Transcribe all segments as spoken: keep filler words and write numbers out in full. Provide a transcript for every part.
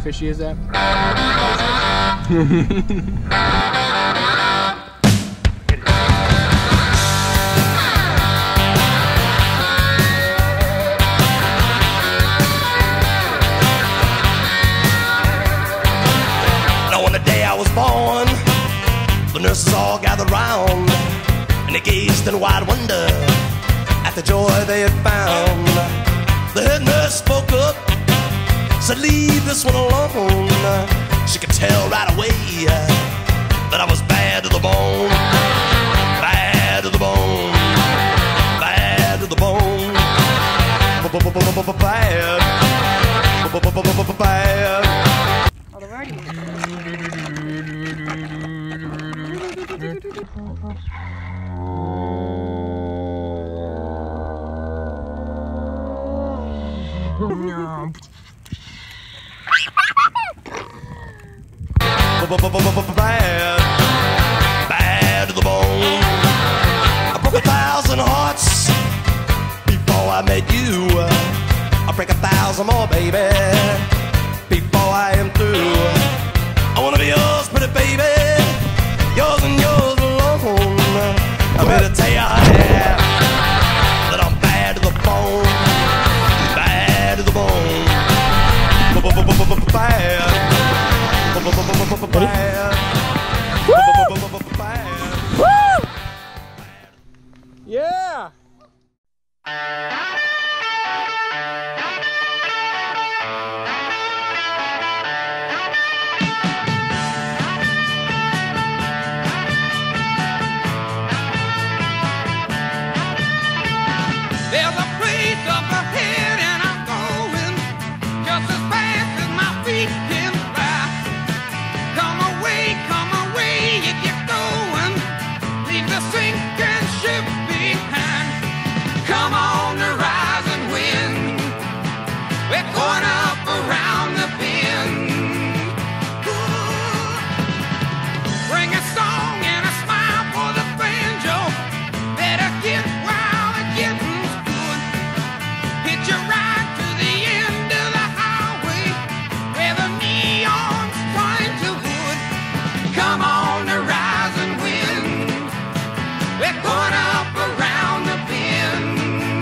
fishy is that? Now on the day I was born, the nurses all gathered round, and they gazed in wide wonder at the joy they had found. The head nurse spoke up, said, leave this one alone. She could tell right away that I was bad to the bone. Bad to the bone. Bad to the bone. Bad. Bad. Oh, they've already moved. Bad, bad to the bone. I broke a thousand hearts before I met you. I'll break a thousand more, baby, before I am through. I wanna be yours, pretty baby, yours and yours alone. I'm here to tell you, honey, that I'm bad to the bone. Bad to the bone. Bad. Woo! Yeah! There's a place up ahead and I'm going just as fast as my feet can fly. Come away, come away if you're going. Leave the sinking ship behind. Come on the rising wind. We're going up around the bend. Ooh. Bring a song and a smile for the banjo. Better get wild and getting's good. Hitch a ride to the end of the highway where the neon's trying to wood. Come on the rising wind. We're going up around the bend.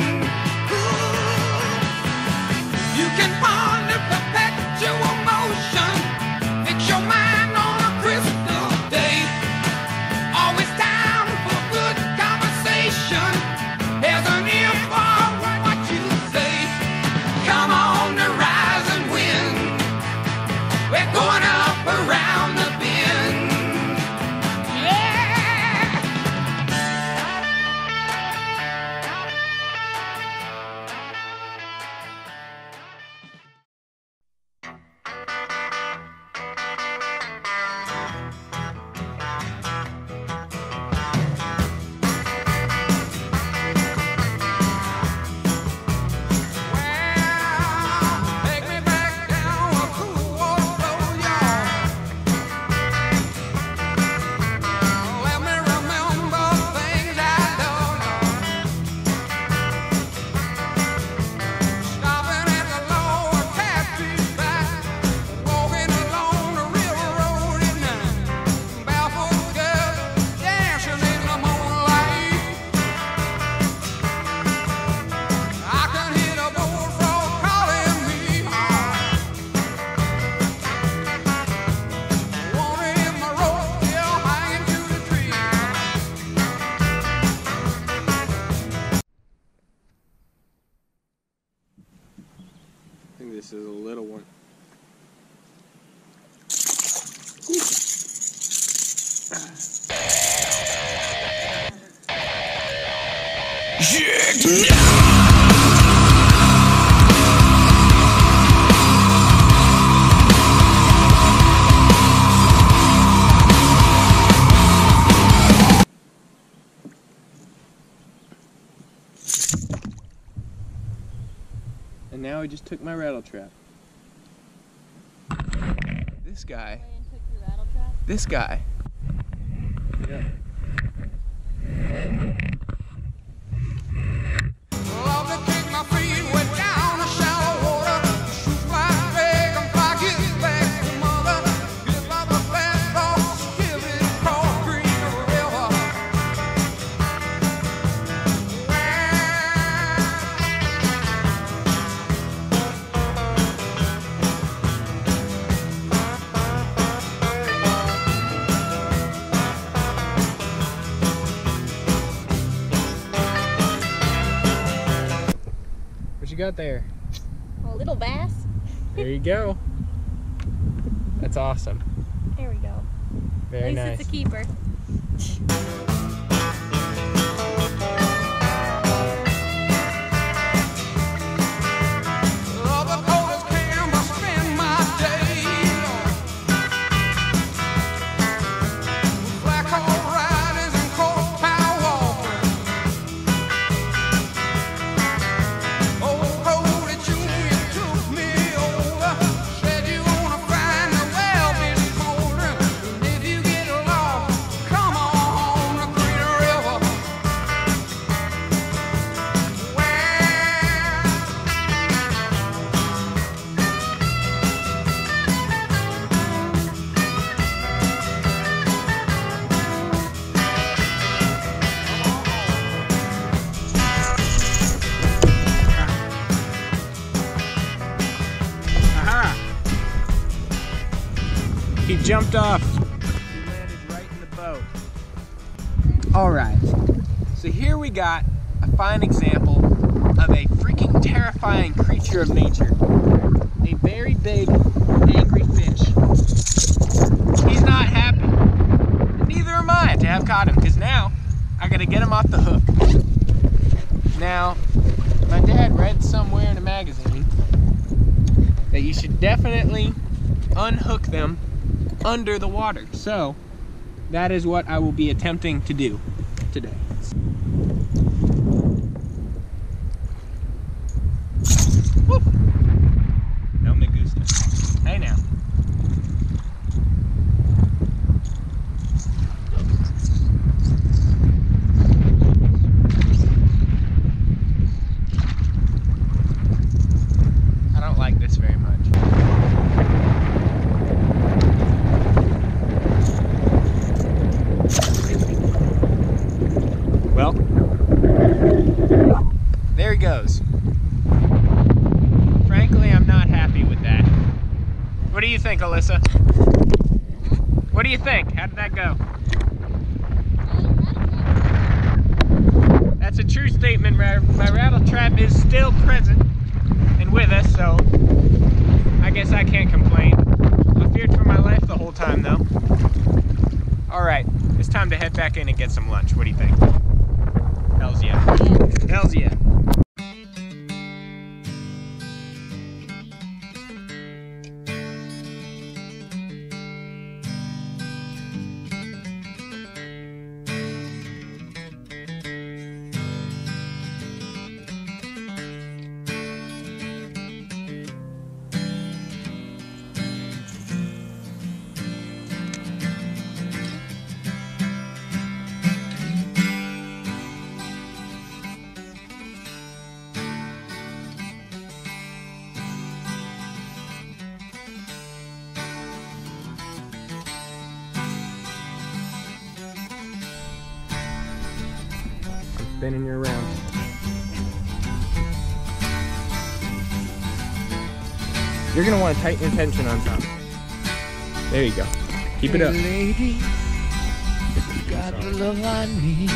Ooh. You can ponder perpetual motion. Fix your mind on a crystal day. Always down for good conversation. There's an ear for what you say. Come on the rising wind. We're going up around the bend. Yeah. Well, take me back down a cool water flow, y'all. Let me remember things I don't know. Stopping at the lower tattoo back, walking along the railroad at night. Barefoot girls dancing in the moonlight. I can hear the bullfrog calling me home. Wanna hit my rope, still hanging to the tree. I think this is a little one. And now he just took my rattle trap. This guy. Took your rattle trap? This guy. Yeah. Love to kick my feet way down the shallow water. Shoot my dragonfly, get back. got there? A little bass. There you go. That's awesome. There we go. Very At least nice. it's a keeper. Oh, the coldest camp I spend my days. Black hole riders and cold power walkers. Old Cody Junior took me over. Said you wanna find the well this morning. And if you get lost, come on to Green River. Well, Aha! He jumped off. He landed right in the boat. Alright, so here we got a fine example of a freaking terrifying creature of nature. A very big, angry fish. He's not happy. And neither am I to have caught him, because now I gotta get him off the hook. Now, my dad read somewhere in a magazine that you should definitely unhook them under the water. So that is what I will be attempting to do today. Woo. No me gusta. Hey now. I don't like this very much. Well, there he goes. Frankly, I'm not happy with that. What do you think, Alyssa? What do you think? How did that go? That's a true statement. My, my rattle trap is still present and with us, so I guess I can't complain. I feared for my life the whole time, though. Alright, it's time to head back in and get some lunch. What do you think? Hells yeah. Hells yeah. Spinning you around. You're gonna want to tighten your tension on top. There you go. Keep it up. lady, you got the love I need.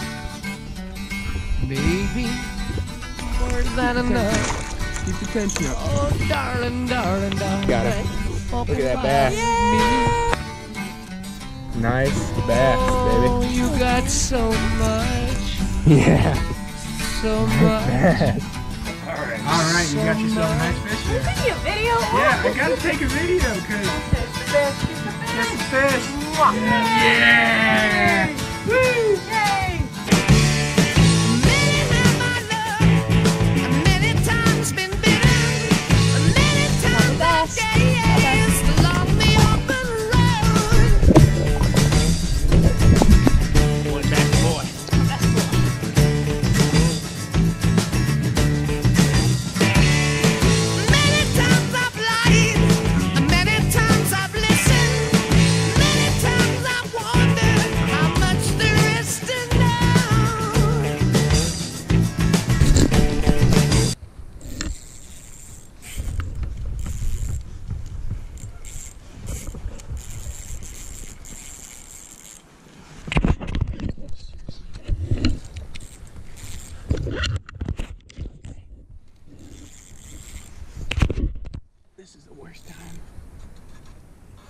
Baby, more than enough. Keep your tension up. Oh, darling, darling, darling. Got it. Look at that bass. Nice bass, Oh, baby. you got so much, Yeah. so much. Alright. Alright, you got yourself a nice fish there. Take a video. Yeah, I gotta take a video because Fish. it's a fish. Yeah! Woo! Yay! Many have I loved, many times been bitten, many times I've gazed along the open road. One back, boy. Many times I've lied, many times I've listened, many times I've wondered how much there is to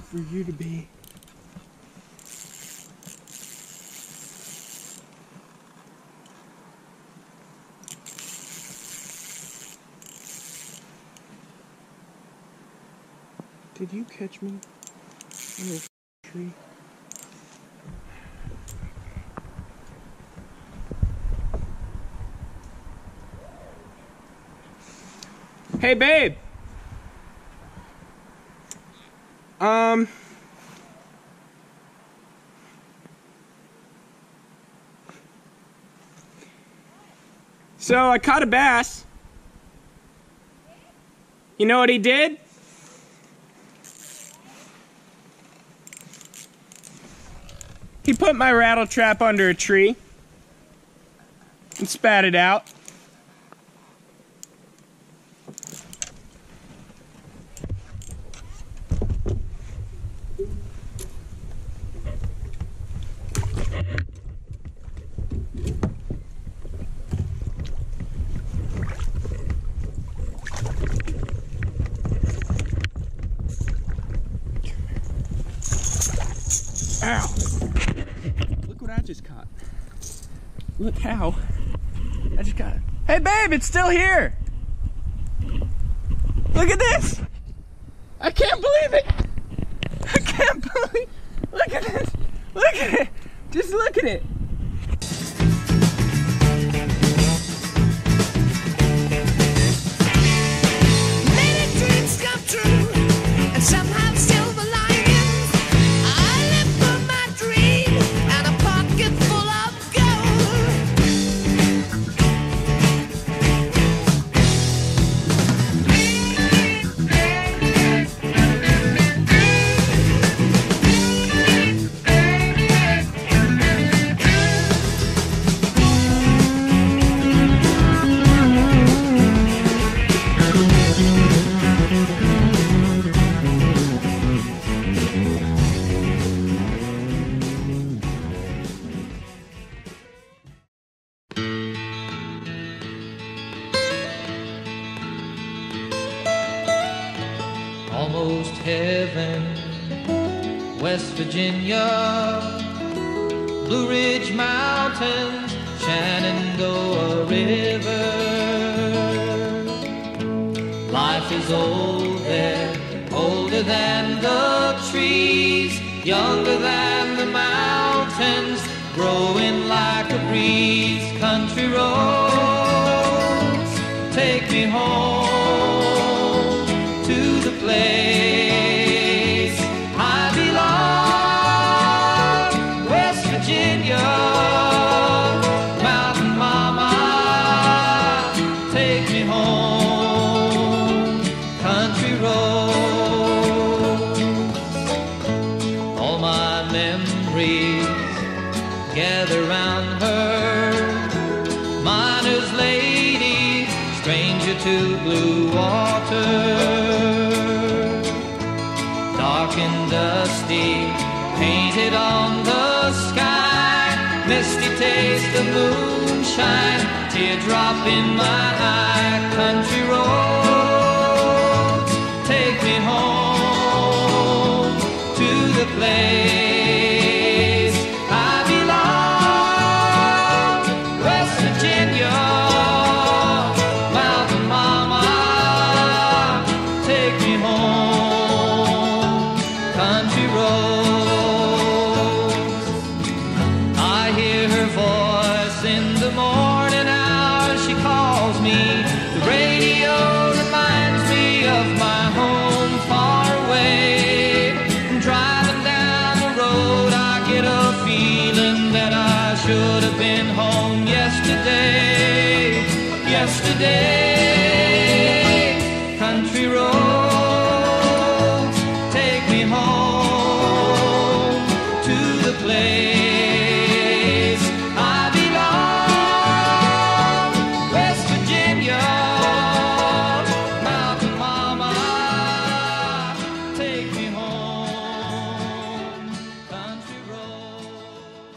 for you to be. Did you catch me in this tree? Hey, babe. Um. So I caught a bass. You know what he did? He put my rattle trap under a tree and spat it out. Ow. Look what I just caught. Look how. I just got it. Hey babe, it's still here. Look at this. I can't believe it. I can't believe. Look at this. Look at it. Just look at it. Many dreams come true, and some have silver linings. I live for my dream and a pocket full of gold. Almost heaven, West Virginia, Blue Ridge Mountains, Shenandoah River. Life is old there, older than the trees, younger than the mountains, growing like a breeze. Country roads, take me home to the place I belong, West Virginia, Mountain Mama, take me home, country roads. All my memories gather round her, miner's lady, stranger to blue water. Dark and dusty, painted on the sky, misty taste of moonshine, teardrop in my eye. Country roads, take me home to the place I belong, West Virginia, Mountain Mama, take me home, country roads. I hear her voice in the morning hours, she calls me. The radio reminds me of my home far away. Driving down the road, I get a feeling that I should have been home yesterday, yesterday. Country roads, take me home to the place I belong, West Virginia, Mountain Mama, take me home, country roads.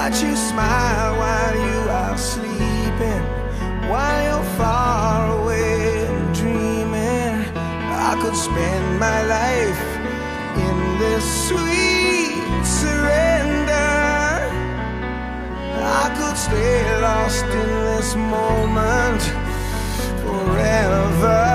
watch you smile while you are sleeping, while you're far away and dreaming. I could spend my life in this sweet surrender. I could stay lost in this moment forever.